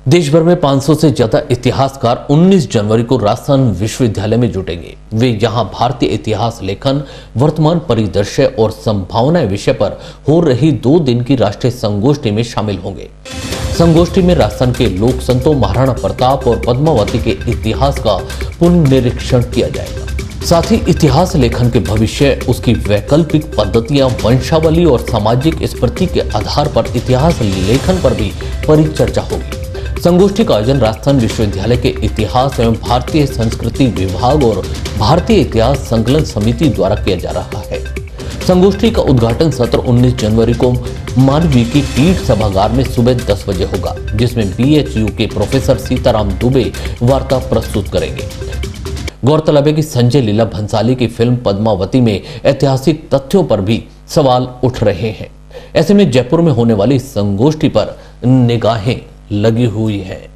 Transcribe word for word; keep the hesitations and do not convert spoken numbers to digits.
देश भर में पाँच सौ से ज्यादा इतिहासकार उन्नीस जनवरी को राजस्थान विश्वविद्यालय में जुटेंगे। वे यहां भारतीय इतिहास लेखन, वर्तमान परिदृश्य और संभावनाएं विषय पर हो रही दो दिन की राष्ट्रीय संगोष्ठी में शामिल होंगे। संगोष्ठी में राजस्थान के लोक संतों महाराणा प्रताप और पद्मावती के इतिहास का पुनर्निरीक्षण किया जाएगा। साथ ही इतिहास लेखन के भविष्य, उसकी वैकल्पिक पद्धतियां, वंशावली और सामाजिक स्मृति के आधार पर इतिहास लेखन पर भी परिचर्चा होगी। संगोष्ठी का आयोजन राजस्थान विश्वविद्यालय के इतिहास एवं भारतीय संस्कृति विभाग और भारतीय इतिहास संकलन समिति द्वारा किया जा रहा है। संगोष्ठी का उद्घाटन सत्र उन्नीस जनवरी को मानवीय की पीठ सभागार में सुबह दस बजे होगा, जिसमें बीएचयू के प्रोफेसर सीताराम दुबे वार्ता प्रस्तुत करेंगे। गौरतलब है कि संजय लीला भंसाली की फिल्म पद्मावती में ऐतिहासिक तथ्यों पर भी सवाल उठ रहे हैं। ऐसे में जयपुर में होने वाली संगोष्ठी पर निगाहें लगी हुई है।